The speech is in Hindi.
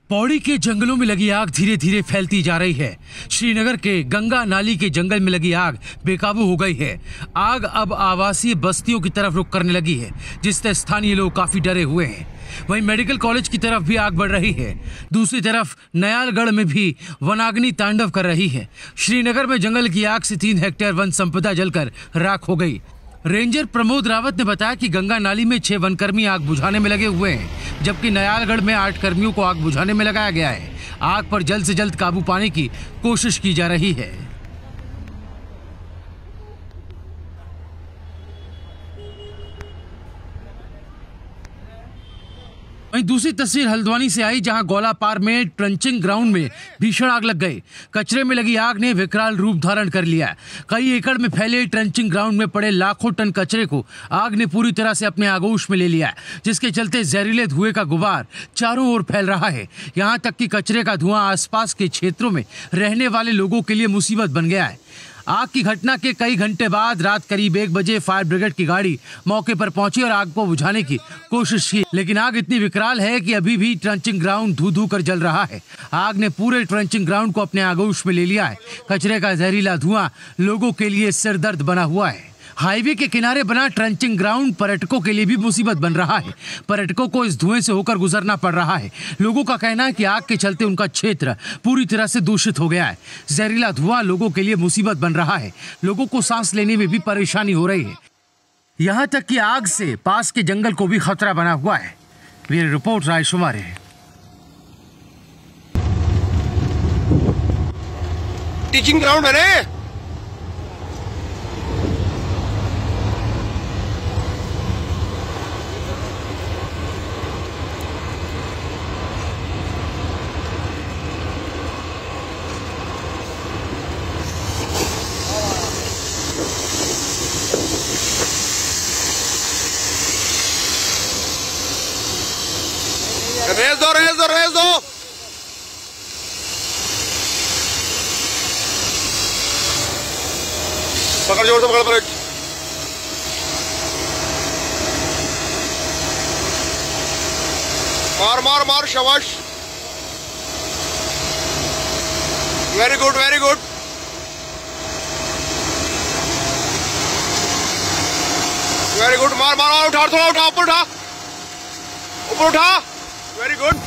पौड़ी के जंगलों में लगी आग धीरे धीरे फैलती जा रही है। श्रीनगर के गंगा नाली के जंगल में लगी आग बेकाबू हो गई है। आग अब आवासीय बस्तियों की तरफ रुख करने लगी है, जिससे स्थानीय लोग काफी डरे हुए हैं। वहीं मेडिकल कॉलेज की तरफ भी आग बढ़ रही है। दूसरी तरफ नयालगढ़ में भी वनाग्नि तांडव कर रही है। श्रीनगर में जंगल की आग से 3 हेक्टेयर वन संपदा जलकर राख हो गई। रेंजर प्रमोद रावत ने बताया कि गंगा नाली में 6 वनकर्मी आग बुझाने में लगे हुए हैं, जबकि नयालगढ़ में 8 कर्मियों को आग बुझाने में लगाया गया है। आग पर जल्द से जल्द काबू पाने की कोशिश की जा रही है। वहीं दूसरी तस्वीर हल्द्वानी से आई, जहां गौलापार में ट्रंचिंग ग्राउंड में भीषण आग लग गई। कचरे में लगी आग ने विकराल रूप धारण कर लिया। कई एकड़ में फैले ट्रंचिंग ग्राउंड में पड़े लाखों टन कचरे को आग ने पूरी तरह से अपने आगोश में ले लिया, जिसके चलते जहरीले धुएं का गुबार चारों ओर फैल रहा है। यहाँ तक कि कचरे का धुआं आसपास के क्षेत्रों में रहने वाले लोगों के लिए मुसीबत बन गया है। आग की घटना के कई घंटे बाद रात करीब 1 बजे फायर ब्रिगेड की गाड़ी मौके पर पहुंची और आग को बुझाने की कोशिश की, लेकिन आग इतनी विकराल है कि अभी भी ट्रंचिंग ग्राउंड धू धू कर जल रहा है। आग ने पूरे ट्रंचिंग ग्राउंड को अपने आगोश में ले लिया है। कचरे का जहरीला धुआं लोगों के लिए सिरदर्द बना हुआ है। हाईवे के किनारे बना ट्रंचिंग ग्राउंड पर्यटकों के लिए भी मुसीबत बन रहा है। पर्यटकों को इस धुएं से होकर गुजरना पड़ रहा है। लोगों का कहना है कि आग के चलते उनका क्षेत्र पूरी तरह से दूषित हो गया है। जहरीला धुआं लोगों के लिए मुसीबत बन रहा है। लोगों को सांस लेने में भी परेशानी हो रही है। यहाँ तक कि आग से पास के जंगल को भी खतरा बना हुआ है। ब्यूरो रिपोर्ट रायशुमारी। टीचिंग ग्राउंड है रे। रेस दो रेस दो रेस दो। पकड़, जोर से पकड़ ब्रेक। मार मार मार, शाबाश। Very good very good. Very good, मार मार, उठा, थोड़ा उठा, ऊपर उठा, ऊपर उठा। Very good.